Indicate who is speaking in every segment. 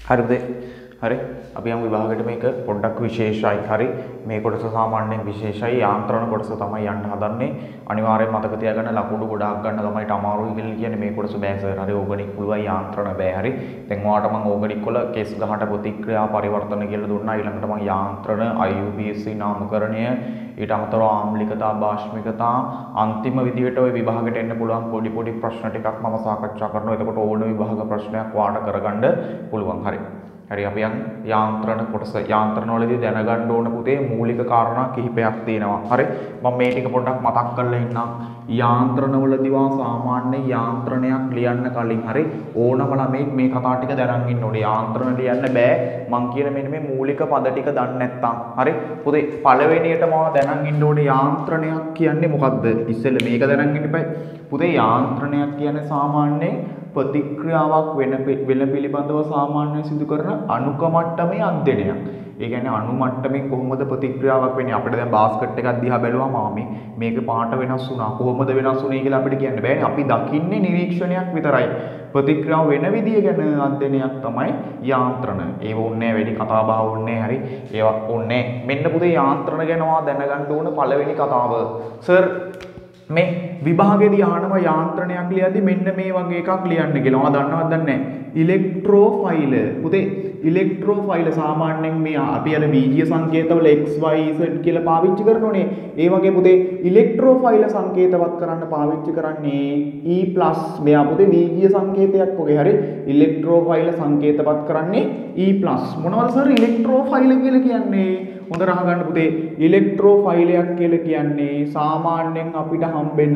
Speaker 1: හරිද? හරි. අපි යමු විභාගයට මේක පොඩ්ඩක් විශේෂයි. හරි. මේ කොටස සාමාන්‍යයෙන් විශේෂයි. යාන්ත්‍රණ කොටස තමයි යන්න හදන්නේ. අනිවාර්යයෙන් මතක තියාගන්න ලකුණු ගොඩාක් ගන්න තමයි අමාරුයි කියලා කියන්නේ මේ කොටස බෑ සර්. හරි. ඕගනික් පුළුවන් යාන්ත්‍රණ බෑ. හරි. දැන් ඔයාලට මම ඕගනික් වල කෙස් ගහට ප්‍රතික්‍රියා පරිවර්තන කියලා දුන්නා. ඊළඟට මම යාන්ත්‍රණ IUPAC නාමකරණය ඊට අමතරව ආම්ලිකතා භාෂ්මිකතා අන්තිම විදිහට ওই විභාගයට එන්න පුළුවන් පොඩි ප්‍රශ්න ටිකක් මම සාකච්ඡා කරනවා. එතකොට ඕන විභාග ප්‍රශ්නයක් වාට කරගන්න පුළුවන්. හරි. හරි අපි යන් යාන්ත්‍රණ කොටස යාන්ත්‍රණ වලදී දැනගන්න ඕන පුතේ මූලික කාරණා කිහිපයක් තියෙනවා. හරි මම මේ ටික පොඩ්ඩක් මතක් කරලා ඉන්නම්. යාන්ත්‍රණ වලදී වා සාමාන්‍ය යාන්ත්‍රණයක් ලියන්න කලින් හරි ඕනම ළමෙක් මේ කතා ටික දැනන් ඉන්න ඕනේ. යාන්ත්‍රණ ලියන්න බෑ මං කියන මෙන්න මේ මූලික පද ටික දන්නේ නැත්නම්. හරි පුතේ පළවෙනියට මම දැනන් ඉන්න ඕනේ යාන්ත්‍රණයක් කියන්නේ මොකද්ද? ඉස්සෙල්ල මේක දැනන් ඉන්න බෑ. පුතේ යාන්ත්‍රණයක් කියන්නේ සාමාන්‍යයෙන් ප්‍රතික්‍රියාවක් වෙන පිළිබඳව සාමාන්‍යයෙන් සිදු කරන අණුක මට්ටමේ අධ්‍යයනයක්. ඒ කියන්නේ අණු මට්ටමින් කොහොමද ප්‍රතික්‍රියාවක් වෙන්නේ? අපිට දැන් බාස්කට් එකක් දිහා බැලුවාම මේක පාට වෙනස් වුණා. කොහොමද වෙනස් වුනේ කියලා අපිට කියන්න බෑනේ. අපි දකින්නේ නිරීක්ෂණයක් විතරයි. ප්‍රතික්‍රියාව වෙන විදිය ගැන අධ්‍යයනයක් තමයි යාන්ත්‍රණ. ඒව ඕනේ වැඩි කතා බහ ඕනේ. හරි. ඒවා ඕනේ. මෙන්න පුතේ යාන්ත්‍රණ ගැන ඔයා දැනගන්න ඕන පළවෙනි කතාව. සර් මේ විභාගයේදී අහනවා යාන්ත්‍රණයක් ලියද්දී මෙන්න මේ වගේ එකක් ලියන්න කියලා. ඔයා දන්නවද දන්නේ නැහැ? ඉලෙක්ට්‍රෝෆයිල. පුතේ ඉලෙක්ට්‍රෝෆයිල සාමාන්‍යයෙන් මේ අපි අර බීජීය සංකේතවල x y z කියලා පාවිච්චි කරනෝනේ. ඒ වගේ පුතේ ඉලෙක්ට්‍රෝෆයිල සංකේතවත් කරන්න පාවිච්චි කරන්නේ E+ මෙයා පුතේ බීජීය සංකේතයක් වගේ. හරි ඉලෙක්ට්‍රෝෆයිල සංකේතවත් කරන්නේ E+. මොනවද සර් ඉලෙක්ට්‍රෝෆයිල කියලා කියන්නේ? හොඳට අහගන්න පුතේ ඉලෙක්ට්‍රෝෆයිලයක් කියලා කියන්නේ සාමාන්‍යයෙන් අපිට හම්බෙන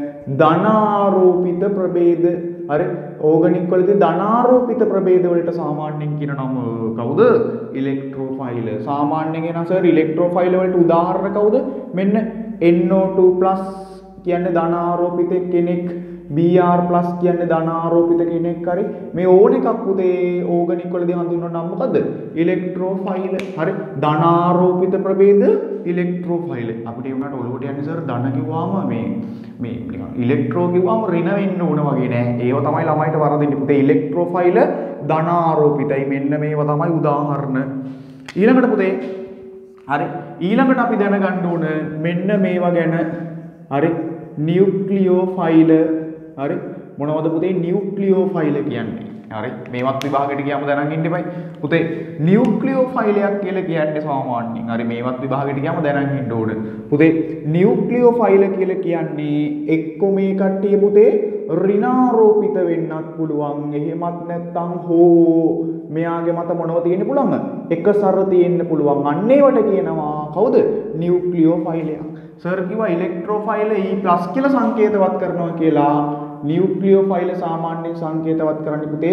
Speaker 1: ධනාරෝපිත ප්‍රභේද. හරි ඕගනික් වලදී ධනාරෝපිත ප්‍රභේද වලට සාමාන්‍යයෙන් කියන නම කවුද? ඉලෙක්ට්‍රෝෆයිල. සාමාන්‍යයෙන් එන සර් ඉලෙක්ට්‍රෝෆයිල වලට උදාහරණ කවුද? මෙන්න NO2+ කියන්නේ ධනාරෝපිත කෙනෙක්, Br+ කියන්නේ ධනාරෝපිත කෙනෙක්. හරි මේ ඕන එකක් පුතේ ඕගනික් වලදී හඳුන්වන නම මොකද්ද? ඉලෙක්ට්‍රෝෆයිල. හරි ධනාරෝපිත ප්‍රභේද ඉලෙක්ට්‍රෝෆයිල. අපිට ඒ වුණාට ඔලුවට යන්නේ සර් ධන කිව්වම මේ නිකන් ඉලෙක්ට්‍රෝ කිව්වම ඍණ වෙන්න ඕන වගේ නෑ. ඒව තමයි ළමයිට වරදින්නේ පුතේ. ඉලෙක්ට්‍රෝෆයිල ධනාරෝපිතයි. මෙන්න මේව තමයි උදාහරණ. ඊළඟට පුතේ හරි ඊළඟට අපි දැනගන්න ඕන මෙන්න මේවා ගැන. හරි නියුක්ලියෝෆයිල. හරි මොනවද පුතේ නියුක්ලියෝෆයිල කියන්නේ? හරි මේවත් විභාගයට ගියාම දැනන් ඉන්න එපයි පුතේ. නියුක්ලියෝෆයිලයක් කියලා කියන්නේ සාමාන්‍යයෙන් හරි මේවත් විභාගයට ගියාම දැනන් ඉන්න ඕන පුතේ. නියුක්ලියෝෆයිල කියලා කියන්නේ එක්ක මේ කට්ටිය පුතේ ඍණාරෝපිත වෙන්නත් පුළුවන්. එහෙමත් නැත්නම් හෝ මෙයාගේ මත මොනවද තියෙන්න පුළුවන්? එක සර තියෙන්න පුළුවන්. අන්න ඒවට කියනවා කවුද? නියුක්ලියෝෆයිලයක්. සර් කිව්වා ඉලෙක්ට්‍රෝෆයිල E+ කියලා සංකේතවත් කරනවා කියලා. නියුක්ලියෝෆයිල සාමාන්‍යයෙන් සංකේතවත් කරන්නේ පුතේ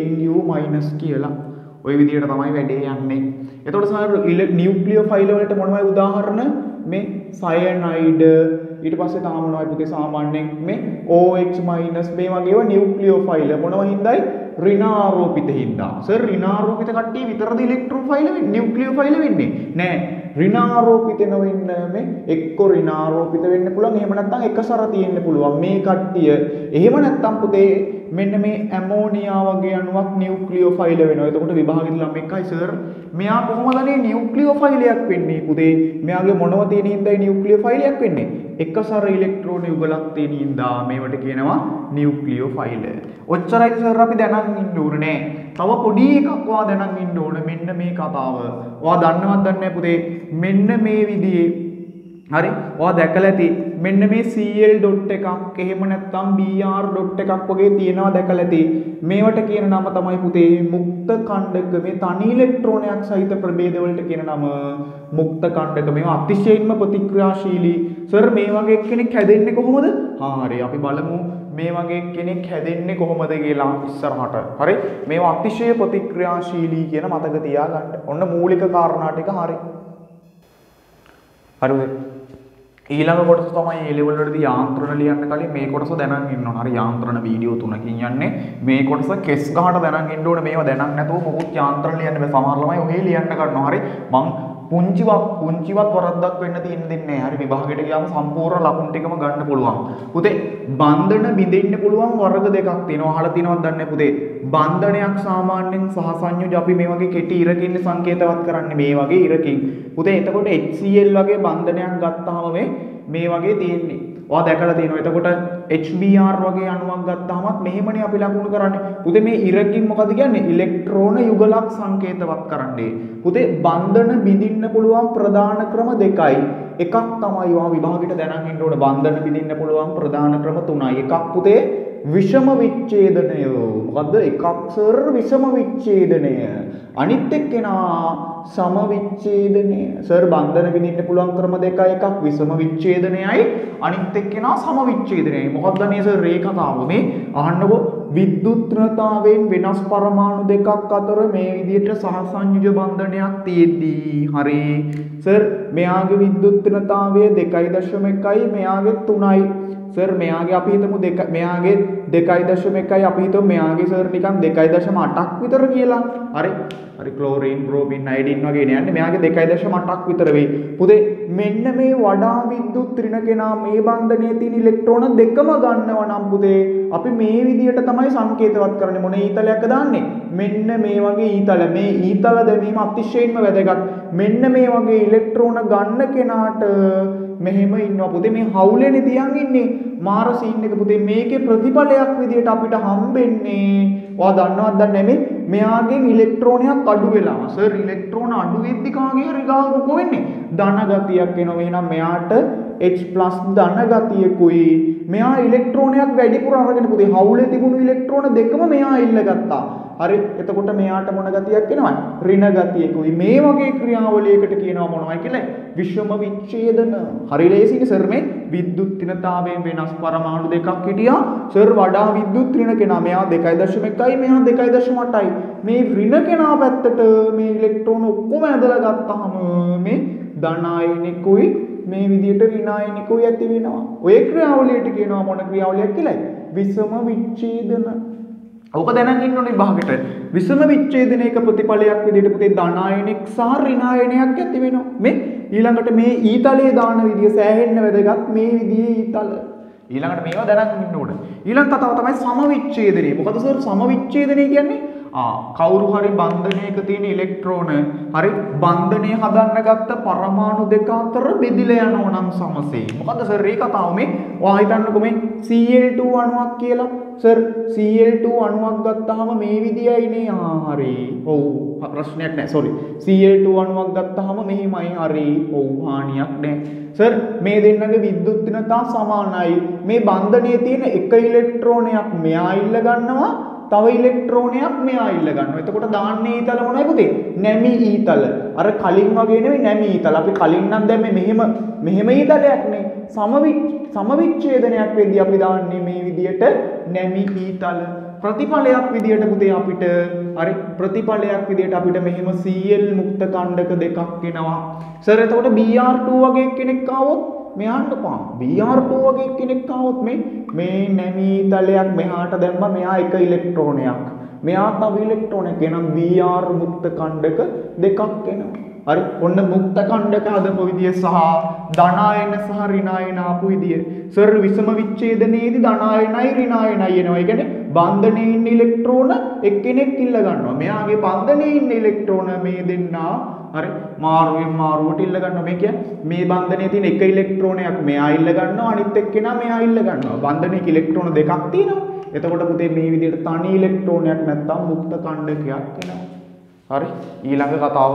Speaker 1: Nu- කියලා. ওই විදිහට තමයි වැඩේ යන්නේ. එතකොට සර් නියුක්ලියෝෆයිල වලට මොනවයි උදාහරණ? මේ සයනයිඩ් ඊට පස්සේ තාම මොනවයි පුතේ සාමාන්‍යයෙන් මේ OH- මේ වගේ ඒවා නියුක්ලියෝෆයිල මොනවා හින්දායි? ඍණාරෝපිත හින්දා. සර් ඍණාරෝපිත කට්ටිය විතරද ඉලෙක්ට්‍රෝෆයිල වෙන්නේ? නියුක්ලියෝෆයිල වෙන්නේ නෑ. ඍණාරෝපිත නොවෙන්න මේ එක්ක ඍණාරෝපිත වෙන්න පුළුවන්. එහෙම නැත්නම් එක සර තියෙන්න පුළුවන් මේ කට්ටිය. එහෙම නැත්නම් පුතේ මෙන්න මේ ඇමෝනියා වගේ අණුවක් නියුක්ලියෝෆයිල වෙනවා. එතකොට විභාගෙදී ළමෙක්යි සර් මෙයා කොහොමද මේ නියුක්ලියෝෆයිලයක් වෙන්නේ පුතේ? මෙයාගේ මොනව තියෙන හින්දායි නියුක්ලියෝෆයිලයක් වෙන්නේ? එක සර ඉලෙක්ට්‍රෝන යුගලක් තියෙන හින්දා මේවට කියනවා නියුක්ලියෝෆයිල. ඔච්චරයි සර් අපි දැනන් ඉන්න ඕනේ. තව පොඩි එකක් ඔයා දැනන් ඉන්න ඕනේ. මෙන්න මේ කතාව. ඔයා දන්නවද දන්නේ නැහැ පුතේ? මෙන්න මේ විදිහේ හරි ඔයා දැකලා ඇති මෙන්න මේ Cl ඩොට් එකක් එහෙම නැත්නම් Br ඩොට් එකක් වගේ තියෙනවා දැකලා ඇති. මේවට කියන නම තමයි පුතේ මුක්ත කණ්ඩක. මේ තනි ඉලෙක්ට්‍රෝනයක් සහිත ප්‍රභේද වලට කියන නම මුක්ත කණ්ඩක. මේවා අතිශයින්ම ප්‍රතික්‍රියාශීලී. සර් මේ වගේ කෙනෙක් හැදෙන්නේ කොහොමද? හරි අපි බලමු මේ වගේ කෙනෙක් හැදෙන්නේ කොහොමද කියලා ඉස්සරහට. හරි මේවා අතිශය ප්‍රතික්‍රියාශීලී කියන මතක තියාගන්න. ඔන්න මූලික කාරණා ටික හරි. හරිද? ඊළඟ කොටස තමයි A level වලදී යාන්ත්‍රණ ලියන්න කලින් මේ කොටස දැනන් ඉන්න ඕන. හරි යාන්ත්‍රණ වීඩියෝ 3කින් යන්නේ. මේ කොටස කෙස් ගහට දැනන් ඉන්න ඕන. මේවා දැනන් නැතුව මොකුත් යාන්ත්‍රණ ලියන්න බෑ. සමහර ළමයි ඔහේ ලියන්න ගන්නවා. හරි මං පුංචිවත් වරද්දක් වෙන්න තියෙන දෙන්නේ නැහැ. හරි විභාගයට ගියාම සම්පූර්ණ ලකුණු ටිකම ගන්න පුළුවන්. පුතේ බන්ධන බිඳින්න පුළුවන් වර්ග දෙකක් තියෙනවා. අහලා තියෙනවද දන්නේ නැහැ පුතේ. බන්ධනයක් සාමාන්‍යයෙන් සහසංයෝජ අපි මේ වගේ කෙටි ඉරකින් සංකේතවත් කරන්නේ මේ වගේ ඉරකින්. පුතේ එතකොට HCl වගේ බන්ධනයක් ගත්තාම මේ වගේ තියෙන්නේ. ඔයා දැකලා තියෙනවා. එතකොට HBr වගේ අණුවක් ගත්තාමත් මෙහෙමනේ අපි ලකුණු කරන්නේ. පුතේ මේ ඉරකින් මොකද කියන්නේ? ඉලෙක්ට්‍රෝන යුගලක් සංකේතවත් කරන්නේ. පුතේ බන්ධන බිඳින්න පුළුවන් ප්‍රධාන ක්‍රම දෙකයි. එකක් තමයි ඔයා විභාගෙට දැනන් ඉන්න ඕන. බන්ධන බිඳින්න පුළුවන් ප්‍රධාන ක්‍රම තුනයි. එකක් පුතේ විෂම විච්ඡේදනය. මොකද්ද? එකක් සර් විෂම විච්ඡේදනය. අනිත් එක්කෙනා සම විච්ඡේදනය. සර් බන්ධන බිඳින්න පුළුවන් ක්‍රම දෙකයි. එකක් විෂම විච්ඡේදනයයි අනිත් එක්කෙනා සම විච්ඡේදනයයි. මොකක්ද මේ සර් රේඛාව? මේ අහන්නකෝ විද්‍යුත් ඍණතාවයෙන් වෙනස් පරමාණු දෙකක් අතර මේ විදිහට සහසංයුජ බන්ධනයක් තියෙද්දී හරි සර් මෙයාගේ විද්‍යුත් ඍණතාවය 2.1යි මෙයාගේ 3යි. සර් මෙයාගේ අපි හිතමු මෙයාගේ 2.1යි අපි හිතමු මෙයාගේ සර් නිකන් 2.8ක් විතර කියලා. හරි ක්ලෝරින් බ්‍රෝමින් අයඩින් වගේ නෑනේ මෙයාගේ 2.8ක් විතර වෙයි. පුතේ මෙන්න මේ වඩා විද්‍යුත් ඍණ කෙනා මේ බන්ධනයේ තියෙන ඉලෙක්ට්‍රෝන දෙකම ගන්නවා නම් පුතේ අපි මේ විදිහට තමයි සංකේතවත් කරන්නේ. මොන ඊතලයක්ද දාන්නේ? මෙන්න මේ වගේ ඊතල. මේ ඊතල දැමීම අතිශයින්ම වැදගත්. මෙන්න මේ වගේ ඉලෙක්ට්‍රෝන ගන්න කෙනාට මෙහෙම ඉන්නවා. පුතේ මේ හවුලේනේ තියන් ඉන්නේ මාර සීන් එක. පුතේ මේකේ ප්‍රතිඵලයක් විදිහට අපිට හම්බෙන්නේ ඔයා දන්නවද දන්නේ මෙයාගෙන් ඉලෙක්ට්‍රෝනයක් අඩු වෙලා. සර් ඉලෙක්ට්‍රෝන අඩු වෙද්දි කාගේ හරි ගාව මොකෝ වෙන්නේ? ධන ගතියක් එනවා. එහෙනම් මෙයාට H+ ධන ගතියකුයි. මෙයා ඉලෙක්ට්‍රෝනයක් වැඩිපුර අරගෙන පුතේ හවුලේ තිබුණු ඉලෙක්ට්‍රෝන දෙකම මෙයා ඉල්ලගත්තා. හරි එතකොට මෙයාට මොන ගතියක් එනවා? ඍණ ගතියකුයි. මේ වගේ ක්‍රියාවලියකට කියනවා මොනවයි කියලා? විෂම විච්ඡේදන. හරි ලේසියි සර් මේ විද්‍යුත් ඍණතාවයෙන් වෙනස් පරමාණු දෙකක් හිටියා. සර් වඩා විද්‍යුත් ඍණ කෙනා මෙයා 2.1යි මෙයා 2.8යි. මේ ඍණ කෙනා පැත්තට මේ ඉලෙක්ට්‍රෝන ඔක්කොම ඇදලා ගත්තාම මේ ධන ආයනිකුයි මේ විදිහට ඍණ ආයනිකුයි ඇති වෙනවා. ඔය ක්‍රියාවලියට කියනවා මොන ක්‍රියාවලියක් කියලායි? විෂම විච්ඡේදන. ඔක දැනන් ඉන්න ඕනේ විභාගෙට. විෂම විච්ඡේදනයක ප්‍රතිඵලයක් විදිහට පුතේ ධන ආයනික සහ ඍණ ආයනයක් ඇති වෙනවා. මේ ඊළඟට මේ ඊතලයේ දාන විදිය සෑහෙන්න වැදගත්. මේ විදිහේ ඊතල ඊළඟට මේවා දැනන් ඉන්න ඕනේ. ඊළඟ කතාව තමයි සම විච්ඡේදනය. මොකද සර් සම විච්ඡේදනය කියන්නේ? කවුරු හරි බන්ධනයක තියෙන ඉලෙක්ට්‍රෝන හරි බන්ධනය හදන්න ගත්ත පරමාණු දෙක අතර බෙදිලා යනවා නම් සමසේ. මොකද සර් මේ කතාව මේ ඔයා හිතන්නකෝ මේ Cl2 අණුවක් කියලා. සර් Cl2 අණුවක් ගත්තාම මේ විදියයිනේ. හරි. ඔව් ප්‍රශ්නයක් නැහැ. සෝරි. Cl2 අණුවක් ගත්තාම මෙහිමයි. හරි. ඔව් හානියක් නැහැ. සර් මේ දෙන්නගේ විද්‍යුත් ඍණතා සමානයි. මේ බන්ධනයේ තියෙන එක ඉලෙක්ට්‍රෝනයක් මෙයා ඉල්ල ගන්නවා. තව ඉලෙක්ට්‍රෝනයක් මෙයා ඉල්ල ගන්නවා. එතකොට දාන්නේ ඊතල මොනවයි පුතේ? නැමි ඊතල. අර කලින් වගේ නෙවෙයි නැමි ඊතල. අපි කලින් නම් දැම්මේ මෙහෙම ඊතලයක් නේ. සමවිච්ඡේදනයක් වෙද්දී අපි දාන්නේ මේ විදියට නැමි ඊතල. ප්‍රතිඵලයක් විදියට පුතේ අපිට හරි ප්‍රතිඵලයක් විදියට අපිට මෙහෙම Cl මුක්ත කණ්ඩක දෙකක් එනවා. සර් එතකොට Br2 වගේ කෙනෙක් ආවොත් මෙහාට පාන Br2 වගේ කෙනෙක් ආවොත් මේ නැමි ඊතලයක් මෙහාට දැම්මා මෙයා එක ඉලෙක්ට්‍රෝනයක්. මෙයා තව ඉලෙක්ට්‍රෝනයක් එනම් Br මුක්ත කණ්ඩක දෙකක් එනවා. හරි ඔන්න මුක්ත කණ්ඩක හදපු විදිය සහ ධනායන සහ ඍණායන ආපු විදිය. සර් විෂම විච්ඡේදනයේදී ධනායනයි ඍණායනයි එනවා. ඒ කියන්නේ බන්ධනයේ ඉන්න ඉලෙක්ට්‍රෝන එක්කෙනෙක් ඉල්ල ගන්නවා. මෙයාගේ බන්ධනයේ ඉන්න ඉලෙක්ට්‍රෝන මේ දෙන්නා හරි මාරුවෙන් මාරුවට ඉල්ල ගන්නවා. මේ කියන්නේ මේ බන්ධනයේ තියෙන එක ඉලෙක්ට්‍රෝනයක් මෙයා ඉල්ල ගන්නවා අනිත් එක්කෙනා මෙයා ඉල්ල ගන්නවා. බන්ධනයේ ඉලෙක්ට්‍රෝන දෙකක් තියෙනවා. එතකොට පුතේ මේ විදිහට තනි ඉලෙක්ට්‍රෝනයක් නැත්තම් මුක්ත කණ්ඩකයක් එනවා. හරි ඊළඟ කතාව.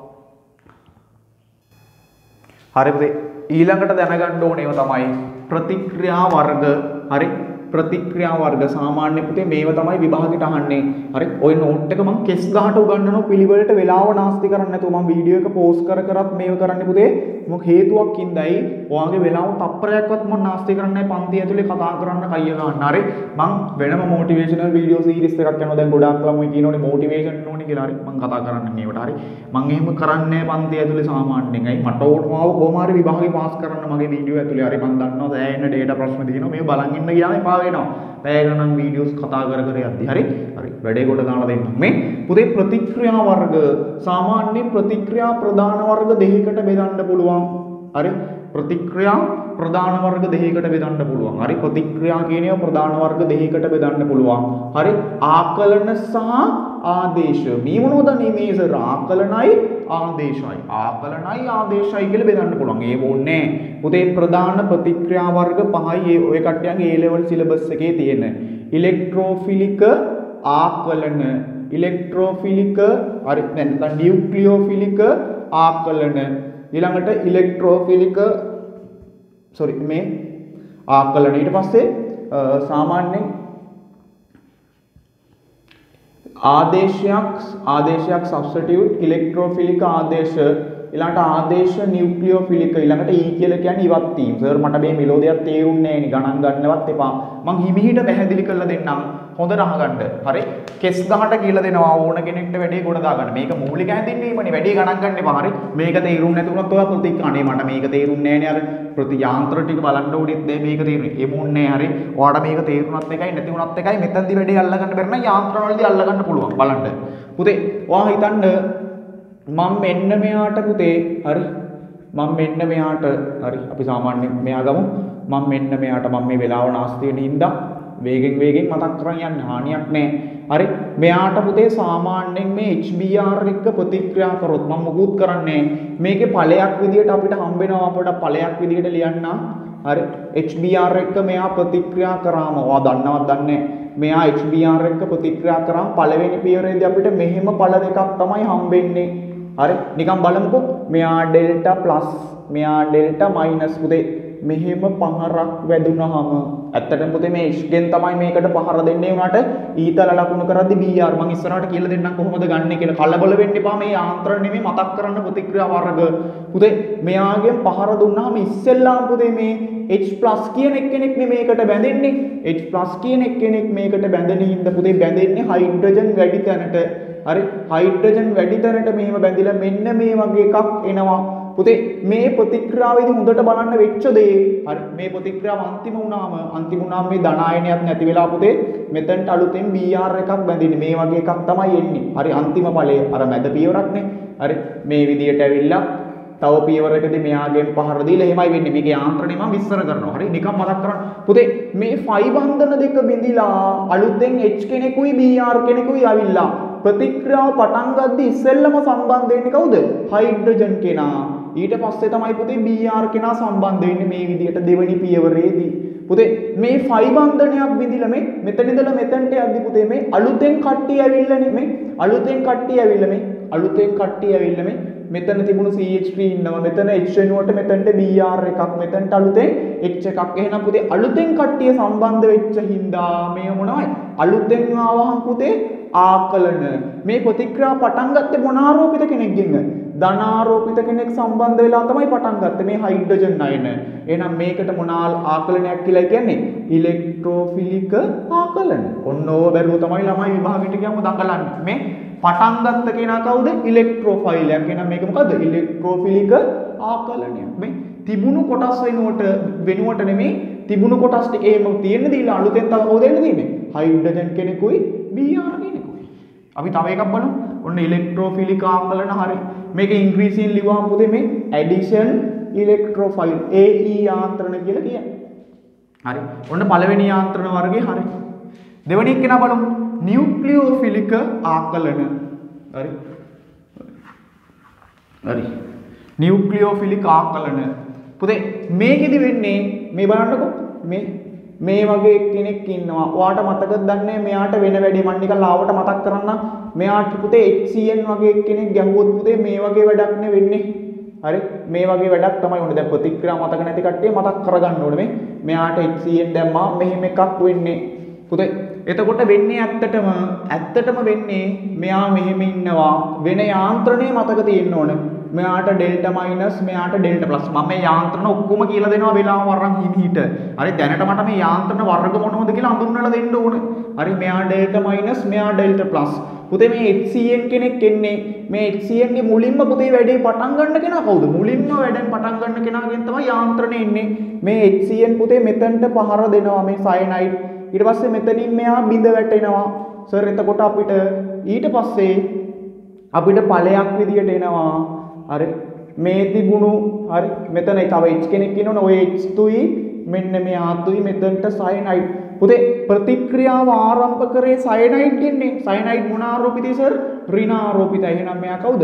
Speaker 1: හරි පුතේ ඊළඟට දැනගන්න ඕනේ ඒවා තමයි ප්‍රතික්‍රියා වර්ග. හරි ප්‍රතික්‍රියා වර්ග සාමාන්‍ය පුතේ මේවා තමයි විභාගෙට අහන්නේ. හරි ඔය නෝට් එක මම කෙස් ගහට උගන්වනවා පිළිවෙලට වෙලාව නාස්ති කරන්නේ නැතුව මම වීඩියෝ එක පෝස්ට් කරත් මේව කරන්නේ පුතේ මොක හේතුවක් හින්දායි ඔයාගේ වෙලාව තප්පරයක්වත් මම නාස්ති කරන්නේ නැහැ පන්ති ඇතුලේ කතා කරන්න කයිය ගන්න. හරි මම වෙනම මොටිවේෂනල් වීඩියෝ සීරීස් එකක් කරනවා. දැන් ගොඩාක් ළමයි කියනෝනේ මොටිවේෂන් ඕනේ කියලා. හරි මම කතා කරන්නේ මේවට. හරි මම එහෙම කරන්නේ පන්ති ඇතුලේ සාමාන්‍යයෙන්. අයි මට ඕටමාව කොහොම හරි විභාගේ පාස් කරන්න මගේ වීඩියෝ ඇතුලේ. හරි මම දන්නවා සෑහෙන ඩේටා ප්‍රශ්න තියෙනවා. මේක බලන් ඉන්න ගියාම එපා වෙනවා. පැය ගණන් වීඩියෝස් කතා කර කර යද්දි හරි වැඩේ කොට දාලා දෙන්න. මේ පුතේ ප්‍රතික්‍රියා වර්ග සාමාන්‍ය ප්‍රතික්‍රියා ප්‍රධාන වර්ග දෙකකට බෙදන්න පුළුවන්. හරි ප්‍රතික්‍රියා ප්‍රධාන වර්ග දෙකකට බෙදන්න පුළුවන්. හරි ප්‍රතික්‍රියා කියන ඒවා ප්‍රධාන වර්ග දෙකකට බෙදන්න පුළුවන්. හරි ආකලන සහ ආදේශ. මේ මොනවද මේ සර් ආකලනයි ආදේශයි. ආකලනයි ආදේශයි කියලා බෙදන්න පුළුවන්. ඒ ඕනේ. පුතේ ප්‍රධාන ප්‍රතික්‍රියා වර්ග පහයි ඔය කට්ටියන්ගේ A level syllabus එකේ තියෙන. ඉලෙක්ට්‍රෝෆිලික ආකලන ඉලෙක්ට්‍රෝෆිලික හරි නැත්නම් නියුක්ලියෝෆිලික ආකලන ඊළඟට ඉලෙක්ට්‍රෝෆිලික මේ ආකලන ඊට පස්සේ සාමාන්‍යයෙන් ආදේශයක් සබ්ස්ටිටියුට් ඉලෙක්ට්‍රෝෆිලික ආදේශ ඊළඟට ආදේශ නියුක්ලියෝෆිලික ඊළඟට E කියලා කියන්නේ ඉවත් වීම. සර් මට මේ මෙලෝදියක් තේරුන්නේ නැහැ නේ ගණන් ගන්නවත් එපා. මං හිමිහිට පැහැදිලි කරලා දෙන්නම්. හොඳට අහගන්න. හරි. කෙස් 18 කියලා දෙනවා ඕන කෙනෙක්ට වැඩේ ගොඩ දාගන්න. මේක මූලික හැඳින්වීමනේ වැඩේ ගණන් ගන්න එපා. හරි. මේක තේරුම් නැති වුණොත් ඔයා අනේ මට මේක තේරුන්නේ නැහැ නේ අර ප්‍රතියාන්ත්‍ර ටික බලන්න ඕනෙත් නෑ මේක තේරුනේ. ඒ මොන්නේ හරි. ඔයාලට මේක තේරුණත් එකයි නැති වුණත් එකයි මෙතනදී වැඩේ අල්ලගන්න බැරි නම් යාන්ත්‍රවලදී අල්ලගන්න පුළුවන්. බලන්න. පුතේ ඔයා හිතන්න මම මෙන්න මෙයාට පුතේ හරි මම මෙන්න මෙයාට හරි අපි සාමාන්‍යයෙන් මෙයා ගමු මම මෙන්න මෙයාට මම මේ වෙලාව නාස්ති වෙන හින්දා වේගෙන් මතක් කරන් යන්න හානියක් නැහැ. හරි මෙයාට පුතේ සාමාන්‍යයෙන් මේ HBr එක්ක ප්‍රතික්‍රියා කරොත් මම මොකුත් කරන්නේ මේකේ ඵලයක් විදියට අපිට හම්බ වෙනවා අපිට ඵලයක් විදියට ලියන්න. හරි HBr එක්ක මෙයා ප්‍රතික්‍රියා කරාම ඔයා දන්නවද දන්නේ මෙයා HBr එක්ක ප්‍රතික්‍රියා කරාම පළවෙනි පියවරේදී අපිට මෙහෙම ඵල දෙකක් තමයි හම්බෙන්නේ. හරි නිකන් බලමුකෝ මෙයා ඩෙල්ටා ප්ලස් මෙයා ඩෙල්ටා මයිනස් පුතේ මෙහෙම පහරක් වැදුනහම ඇත්තටම පුතේ මේ h ගෙන් තමයි මේකට පහර දෙන්නේ උනාට ඊතල ලකුණු කරද්දි br මම ඉස්සරහට කියලා දෙන්නම් කොහොමද ගන්නෙ කියලා කලබල වෙන්න එපා මේ යාන්ත්‍රණ නෙමෙයි මතක් කරන්න ප්‍රතික්‍රියා වර්ග පුතේ මෙයාගෙන් පහර දුන්නාම ඉස්සෙල්ලාම පුතේ මේ h+ කියන එක්කෙනෙක් මේකට බැඳෙන්නේ h+ කියන එක්කෙනෙක් මේකට බැඳෙන හින්දා පුතේ බැඳෙන්නේ හයිඩ්‍රජන් වැඩි තැනට හරි හයිඩ්‍රජන් වැඩි තැනට මෙහෙම බැඳිලා මෙන්න මේ වගේ එකක් එනවා පුතේ මේ ප්‍රතික්‍රියාවේදී හොඳට බලන්න වෙච්ච දේ හරි මේ ප්‍රතික්‍රියාව අන්තිම වුණාම මේ ධන ආයනයක් නැති වෙලා පුතේ මෙතනට අලුතෙන් br එකක් බැඳින්නේ මේ වගේ එකක් තමයි එන්නේ හරි අන්තිම ඵලය අර මැද පියවරක්නේ හරි මේ විදියට ඇවිල්ලා තව පියවරකදී මෙයාගෙන් පහර දීලා එහෙමයි වෙන්නේ මේකේ යාන්ත්‍රණය මම විස්තර කරනවා හරි නිකන් මතක් කරගන්න පුතේ මේ ෆයි බන්ධන දෙක බිඳිලා අලුතෙන් h කෙනෙකුයි br කෙනෙකුයි ආවිල්ලා ප්‍රතික්‍රියාව පටන් ගද්දි ඉස්සෙල්ලම සම්බන්ධ වෙන්නේ කවුද හයිඩ්‍රජන් කෙනා ඊට පස්සේ තමයි පුතේ br කෙනා සම්බන්ධ වෙන්නේ මේ විදියට දෙවෙනි පියවරේදී පුතේ මේ ෆයි බන්ධනයක් බිඳිලා මේ මෙතන ඉඳලා මෙතනට යද්දි පුතේ මේ අලුතෙන් කට්ටිය ඇවිල්ලානේ මේ අලුතෙන් කට්ටිය ඇවිල්ලා මේ මෙතන තිබුණු CH3 ඉන්නවා මෙතන H වෙනුවට මෙතනට br එකක් මෙතනට අලුතෙන් H එකක් එහෙනම් පුතේ අලුතෙන් කට්ටිය සම්බන්ධ වෙච්ච හින්දා මේ මොනවයි අලුතෙන් ආවහම පුතේ ආකලන මේ ප්‍රතික්‍රියා පටන් ගත්තේ මොන ආරෝපිත කෙනෙක්ගෙන්ද ධනාරෝපිත කෙනෙක් සම්බන්ධ වෙලා තමයි පටන් ගත්තේ මේ හයිඩ්‍රජන් අයන එහෙනම් මේකට මොන ආකලනයක් කියලා කියන්නේ ඉලෙක්ට්‍රෝෆිලික ආකලන ඔන්න ඕව බැලුව තමයි ළමයි විභාගෙට ගියම දඟලන්නේ මේ පටන් ගත්ත කෙනා කවුද ඉලෙක්ට්‍රෝෆයිලයක් එහෙනම් මේක මොකද්ද ඉලෙක්ට්‍රෝෆිලික ආකලනයක් මේ තිබුණු කොටස් වෙනුවට නෙමෙයි තිබුණු කොටස් ටික එහෙම තියෙන්න දීලා අලුතෙන් තව කවුද එන්න දෙන්නේ හයිඩ්‍රජන් කෙනෙකුයි br කෙනෙකුයි අපි තව එකක් බලමු ඔන්න ඉලෙක්ට්‍රෝෆිලික ආකලන හරි මේක ඉංග්‍රීසියෙන් ලිව්වම පුතේ මේ ඇඩිෂන් ඉලෙක්ට්‍රෝෆයිල් AE යාන්ත්‍රණ කියලා කියන්නේ හරි ඔන්න පළවෙනි යාන්ත්‍රණ වර්ගයේ හරි දෙවෙනි එක නා බලමු නියුක්ලියෝෆිලික ආකලන හරි නියුක්ලියෝෆිලික ආකලන පුතේ මේකෙදි වෙන්නේ මේ බලන්නකෝ මේ වගේ කෙනෙක් ඉන්නවා. ඔයාට මතකද දන්නේ මෙයාට වෙන වැඩේ මම නිකන් ලාවට මතක් කරන්නම්. මෙයාට පුතේ HCN වගේ කෙනෙක් ගැහුවොත් පුතේ මේ වගේ වැඩක් නේ වෙන්නේ. හරි මේ වගේ වැඩක් තමයි ඕනේ. දැන් ප්‍රතික්‍රියා මතක නැති කට්ටිය මතක් කරගන්න ඕනේ මෙයාට HCN දැම්මා මෙහෙම එකක් වෙන්නේ. පුතේ එතකොට වෙන්නේ ඇත්තටම වෙන්නේ මෙයා මෙහෙම ඉන්නවා. වෙන යාන්ත්‍රණේ මතක තියෙන්න ඕනේ. මෙයාට ඩෙල්ටා මයිනස් මෙයාට ඩෙල්ටා ප්ලස් මම මේ යාන්ත්‍රණ ඔක්කොම කියලා දෙනවා වෙලාව වරන් හිමිහිට හරි දැනට මට මේ යාන්ත්‍රණ වර්ග මොනවද කියලා හඳුන්වලා දෙන්න ඕනේ හරි මෙයා ඩෙල්ටා මයිනස් මෙයා ඩෙල්ටා ප්ලස් පුතේ මේ HCN කෙනෙක් එන්නේ මේ HCN ගේ මුලින්ම පුතේ වැඩේ පටන් ගන්න කෙනා කවුද මුලින්ම වැඩෙන් පටන් ගන්න කෙනාගෙන් තමයි යාන්ත්‍රණය එන්නේ මේ HCN පුතේ මෙතනට පහර දෙනවා මේ සයනයිඩ් ඊට පස්සේ මෙතනින් මෙහා බිඳ වැටෙනවා. සර් එතකොට අපිට ඊට පස්සේ අපිට ඵලයක් විදියට එනවා. හරි. මේ තිබුණු හරි මෙතන තව H කෙනෙක් ඉන්නවනේ ඔය H තුයි මෙන්න මේ ආතුයි මෙතනට සයනයිඩ්. පුතේ ප්‍රතික්‍රියාව ආරම්භ කරේ සයනයිඩ් ගෙන්නේ. සයනයිඩ් මොන ආරෝපිතයි සර්? ඍණ ආරෝපිතයි. එහෙනම් මෙයා කවුද?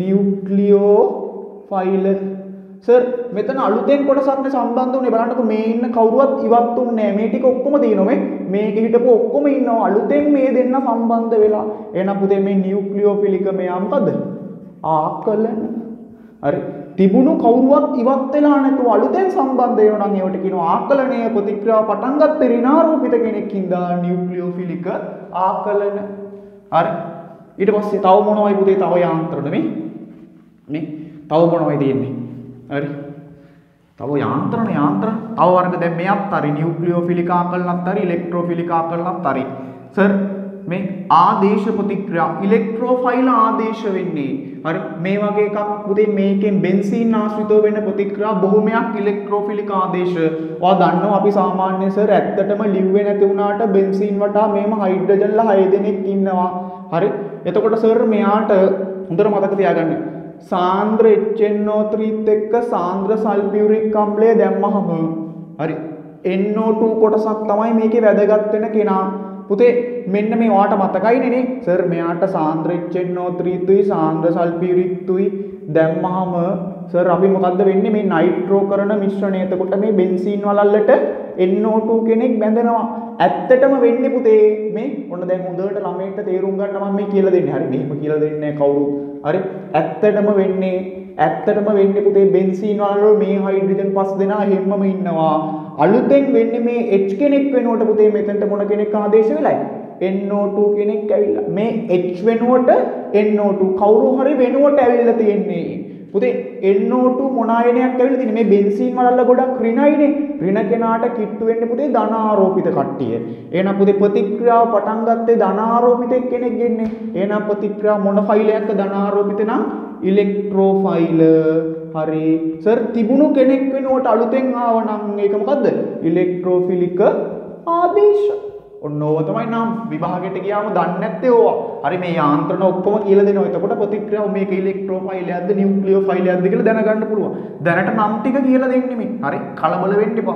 Speaker 1: නියුක්ලියෝෆයිල්. සර් මෙතන අලුතෙන් කොටසක් නේ සම්බන්ධ වුනේ. බලන්නකෝ මේ ඉන්න කවුරුවත් ඉවත් වුන්නේ නැහැ. මේ ටික ඔක්කොම තියෙනවා මේකේ හිටපු ඔක්කොම ඉන්නවා. අලුතෙන් මේ දෙන්න සම්බන්ධ වෙලා. එහෙනම් පුතේ මේ නියුක්ලියෝෆිලික මෙයා මොකද? ආකලන. හරි. තිබුණු කවුරුවත් ඉවත් වෙලා නැතුව අලුතෙන් සම්බන්ධ වෙනවා නම් ඒවට කියනවා ආකලනීය ප්‍රතික්‍රියාව පටන් ගත්ත ඍණාරෝපිත කෙනෙක් හින්දා නියුක්ලියෝෆිලික ආකලන. හරි. ඊට පස්සේ තව මොනවයි පුතේ තව යාන්ත්‍රණ මේ තව මොනවයි තියෙන්නේ? හරි. තව යාන්ත්‍රණ තව වර්ග දැන් මෙයත් හරි නියුක්ලියෝෆිලික ආකලනත් හරි ඉලෙක්ට්‍රෝෆිලික ආකලනත් හරි. සර් මේ ආදේශ ප්‍රතික්‍රියා ඉලෙක්ට්‍රෝෆයිල් ආදේශ වෙන්නේ හරි මේ වගේ එකක් පුතේ මේකෙන් බෙන්සීන් ආශ්‍රිතව වෙන ප්‍රතික්‍රියා බොහොමයක් ඉලෙක්ට්‍රෝෆිලික ආදේශ. ඔයා දන්නවා අපි සාමාන්‍ය සර් ඇත්තටම ලිව්වේ නැති වුණාට බෙන්සීන් වටා මේම හයිඩ්‍රජන්ලා 6 දෙනෙක් ඉන්නවා. හරි. එතකොට සර් මෙයාට හොඳට මතක තියාගන්න. සාන්ද්‍ර HNO3 එක්ක සාන්ද්‍ර සල්ෆියුරික් අම්ලය දැම්මහම හරි NO2 කොටසක් තමයි මේකේ වැදගත් වෙන කෙනා. පුතේ මෙන්න මේ ඔයාට මතකයිනේ නේ සර් මෙයාට සාන්ද්‍ර HNO3 තුයි සාන්ද්‍ර සල්ෆියුරික් තුයි දැම්මහම සර් අපි මොකද්ද වෙන්නේ මේ නයිට්‍රෝ කරන මිශ්‍රණය. එතකොට මේ බෙන්සීන් වලල්ලට NO2 කෙනෙක් බැඳෙනවා. ඇත්තටම වෙන්නේ පුතේ මේ ඔන්න දැන් හොඳට ළමයින්ට තේරුම් ගන්න මම මේ කියලා දෙන්නේ. හරි මෙහෙම කියලා දෙන්නේ නැහැ කවුරුත්. හරි ඇත්තටම වෙන්නේ පුතේ බෙන්සීන් වල මේ හයිඩ්‍රජන් 5 දෙනා හැමම ඉන්නවා. අලුතෙන් වෙන්නේ මේ H කෙනෙක් වෙනකොට පුතේ මෙතනට මොන කෙනෙක් ආදේශ වෙලයි? NO2 කෙනෙක් ඇවිල්ලා. මේ H වෙනුවට NO2 කවුරු හරි වෙනුවට ඇවිල්ලා තියෙන්නේ. පුතේ NO2 මොන අයනයක් ඇවිල්ලා තියෙන්නේ? මේ බෙන්සීන් වල ගොඩක් ඍණයිනේ. ඍණ කෙනාට කිට්ටු වෙන්නේ පුතේ ධන ආරෝපිත කට්ටිය. එහෙනම් පුතේ ප්‍රතික්‍රියාව පටන් ගත්තේ ධන ආරෝපිත කෙනෙක් ගෙන්නේ. එහෙනම් ප්‍රතික්‍රියාව මොන ෆයිලයක්ද ධන ආරෝපිත නම්? ඉලෙක්ට්‍රෝෆයිල්. හරි. සර් තිබුණු කෙනෙක් වෙනුවට අලුතෙන් ආව නම් ඒක මොකද්ද? ඉලෙක්ට්‍රෝෆිලික ආදේශ. ඔන්න ඕව තමයි නම් විභාගයට ගියාම දන්නේ නැත්තේ ඕවා. හරි මේ යාන්ත්‍රණ ඔක්කොම කියලා දෙනවා. එතකොට ප්‍රතික්‍රියාව මේක ඉලෙක්ට්‍රෝෆයිලයක්ද නියුක්ලියෝෆයිලයක්ද කියලා දැනගන්න පුළුවන්. දැනට නම් ටික කියලා දෙන්නේ මේ. හරි කලබල වෙන්න එපා.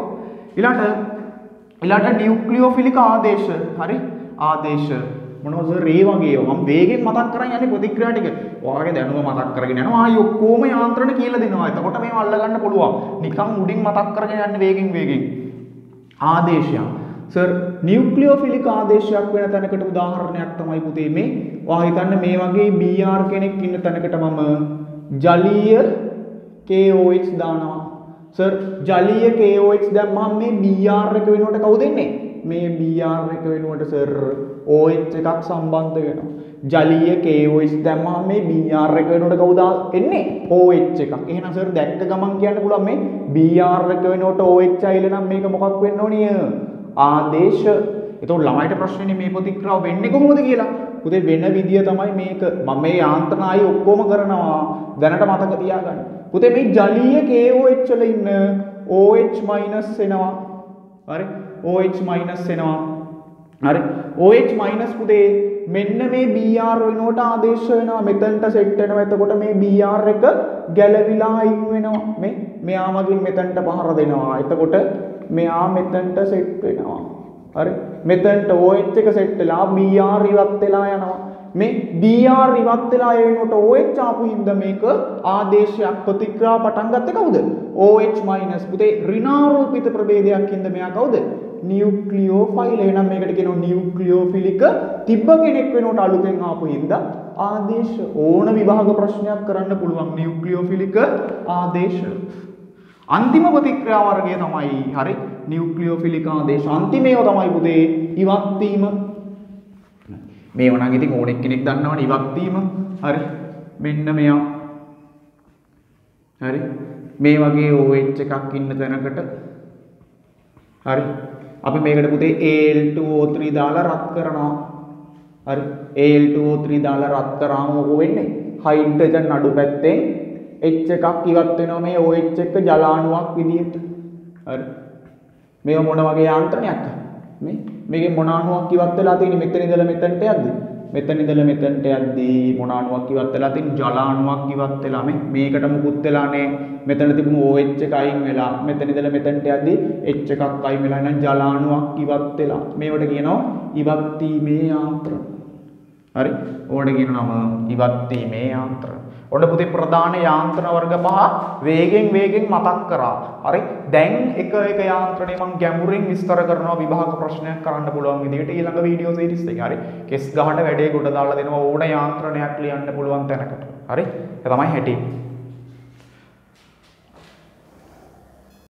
Speaker 1: ඊළඟට නියුක්ලියෝෆිලික ආදේශ. හරි ආදේශ මොනවද රේ වගේ මම වේගෙන් මතක් කරන් යන්නේ ප්‍රතික්‍රියා ටික. ඔයාගේ දැනුම මතක් කරගෙන යනවා. ආයි ඔක්කොම යාන්ත්‍රණ කියලා දෙනවා. එතකොට මේව අල්ල ගන්න පුළුවන්. නිකන් උඩින් මතක් කරගෙන යන්නේ වේගෙන්. ආදේශය. සර් නියුක්ලියෝෆිලික ආදේශයක් වෙන තැනකට උදාහරණයක් තමයි පුතේ මේ. ඔයා හිතන්න මේ වගේ Br කෙනෙක් ඉන්න තැනකට මම ජලීය KOH දානවා. සර් ජලීය KOH දැම්මම මේ Br එක වෙනුවට කවුද එන්නේ? මේ Br එක වෙනුවට සර් OH එකක් සම්බන්ධ වෙනවා. ජලීය KOH දැම්මම මේ Br එක වෙනුවට කවුද එන්නේ? OH එකක්. එහෙනම් සර් දැක්ක ගමන් කියන්න පුළුවන් මේ Br එක වෙනුවට OH ඇවිල්ලා නම් මේක මොකක් වෙන්න ඕනිය? ආදේශ. එතකොට ළමයිට ප්‍රශ්නේ මේ ප්‍රතික්‍රියාව වෙන්නේ කොහොමද කියලා. පුතේ වෙන විදිය තමයි මේක. මම මේ යාන්ත්‍රණ ආයි ඔක්කොම කරනවා. දැනට මතක තියාගන්න. පුතේ මේ ජලීය KOH වල ඉන්න OH මයිනස් එනවා. හරි? OH මයිනස් එනවා. හරි? OH මයිනස් පුතේ මෙන්න මේ Br වෙනුවට ආදේශ වෙනවා. මෙතනට සෙට් වෙනවා. එතකොට මේ Br එක ගැලවිලා අයින් වෙනවා. මෙයා මගින් මෙතනට පහර දෙනවා. එතකොට මෙයා මෙතනට සෙට් වෙනවා. හරි මෙතනට OH එක සෙට් වෙලා Br ඉවත් වෙලා යනවා. මේ Br ඉවත් වෙලා එනකොට OH ආපු හින්දා මේක ආදේශයක් ප්‍රතික්‍රියාව පටන් ගත්තේ කවුද? OH මයිනස් පුතේ ඍණාරෝපිත ප්‍රභේදයක් හින්දා මෙයා කවුද? නියුක්ලියෝෆයිල්. එහෙනම් මේකට කියනවා නියුක්ලියෝෆිලික තිබ්බ කෙනෙක් වෙනකොට අලුතෙන් ආපු හින්දා ආදේශ. ඕන විභාග ප්‍රශ්නයක් කරන්න පුළුවන් නියුක්ලියෝෆිලික ආදේශ. අන්තිම ප්‍රතික්‍රියා වර්ගය තමයි හරි නියුක්ලියෝෆිලික ආදේශ. අන්තිමේව තමයි පුතේ ඉවත් වීම. මේව නම් ඉතින් ඕනෙක් කෙනෙක් දන්නවනේ ඉවත් වීම. හරි මෙන්න මෙයා. හරි මේ වගේ OH එකක් ඉන්න තැනකට හරි අපි මේකට පුතේ Al2O3 දාලා රත් කරනවා. හරි Al2O3 දාලා රත් කරාම මොකෝ වෙන්නේ? හයිඩ්‍රජන් අඩු පැත්තෙන් H එකක් ඉවත් වෙනවා මේ OH එක ජලාණුවක් විදියට. හරි මේව මොන වගේ යාන්ත්‍රණයක්ද? මේකේ මොන අණුවක් ඉවත් වෙලා තියෙන්නේ මෙතන ඉඳලා මෙතනට යද්දි මෙතන ඉඳලා මෙතනට යද්දි මොන අණුවක් ඉවත් වෙලා තියෙන්නේ ජල අණුවක් ඉවත් වෙලා මේකට මුකුත් වෙලා නැහැ මෙතන තිබුණු OH එක අයින් වෙලා මෙතන ඉඳලා මෙතනට යද්දි H එකක් අයින් වෙලා එහෙනම් ජල අණුවක් ඉවත් වෙලා මේවට කියනවා ඉවත් වීමේ යාන්ත්‍ර හරි ඕකට කියන නම ඉවත් වීමේ යාන්ත්‍ර ඔන්න පුතේ ප්‍රධාන යාන්ත්‍රණ වර්ග පහ වේගෙන් මතක් කරා. හරි. දැන් එක යාන්ත්‍රණේ මම ගැඹුරින් විස්තර කරනවා විභාග ප්‍රශ්නයක් කරන්න පුළුවන් විදිහට ඊළඟ වීඩියෝ සීරීස් එකේ. හරි. කෙස් ගහට වැඩේ ගොඩ දාලා දෙනවා ඕන යාන්ත්‍රණයක් ලියන්න පුළුවන් තැනකට. හරි. ඒ තමයි හැටි.